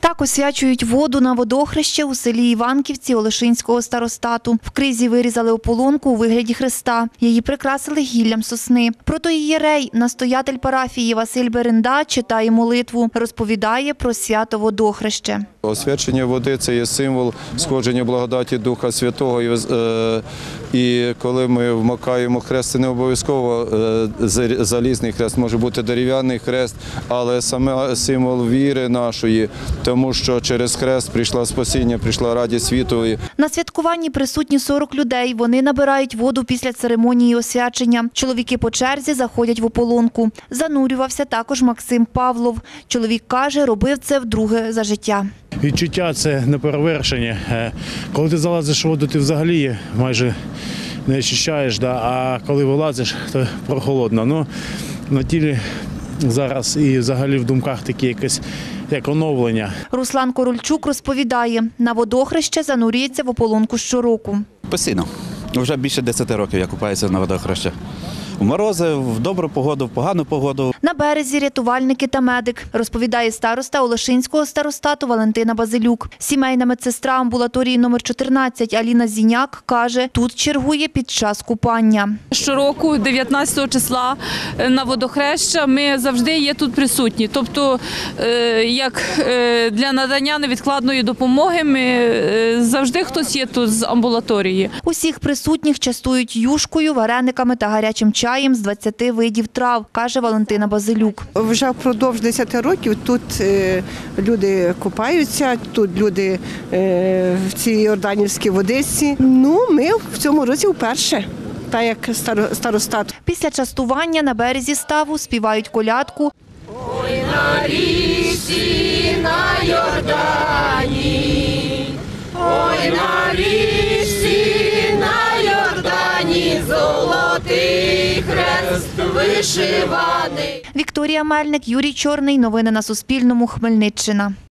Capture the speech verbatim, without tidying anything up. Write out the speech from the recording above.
Так освячують воду на водохреще у селі Іванківці Олешинського старостату. В кризі вирізали ополонку у вигляді хреста. Її прикрасили гіллям сосни. Протоієрей, настоятель парафії Василь Беренда читає молитву. Розповідає про свято водохреще. Освячення води – це є символ сходження благодаті Духа Святого. І коли ми вмикаємо хрест, це не обов'язково залізний хрест, може бути дерев'яний хрест, але саме символ віри нашої, тому що через хрест прийшла спасіння, прийшла радість світу. На святкуванні присутні сорок людей. Вони набирають воду після церемонії освячення. Чоловіки по черзі заходять в ополонку. Занурювався також Максим Павлов. Чоловік каже, робив це вдруге за життя. Відчуття – це неперевершення. Коли ти залазиш в воду, ти взагалі майже не очищаєш, а коли вилазиш, то прохолодно. Ну, на тілі зараз і взагалі в думках такі якесь як оновлення. Руслан Корольчук розповідає, на водохреще занурюється в ополонку щороку. Постійно. Вже більше десяти років я купаюся на водохрещі. В морози, в добру погоду, в погану погоду. На березі рятувальники та медик, розповідає староста Олешинського старостату Валентина Базилюк. Сімейна медсестра амбулаторії номер чотирнадцять Аліна Зіняк каже, тут чергує під час купання. Щороку, дев'ятнадцятого числа на водохреща, ми завжди є тут присутні. Тобто, як для надання невідкладної допомоги, ми завжди хтось є тут з амбулаторії. Усіх присутніх частують юшкою, варениками та гарячим чаєм з двадцяти видів трав, каже Валентина Базилюк. Вже впродовж десяти років тут люди купаються, тут люди в цій Йорданівській водичці. Ну, ми в цьому році вперше, так як старостат. Після частування на березі ставу співають колядку. Ой, на річці, на Йордані, ой, на річці, на Йордані, золотий хрест вишиваний. Вікторія Мельник, Юрій Чорний. Новини на Суспільному. Хмельниччина.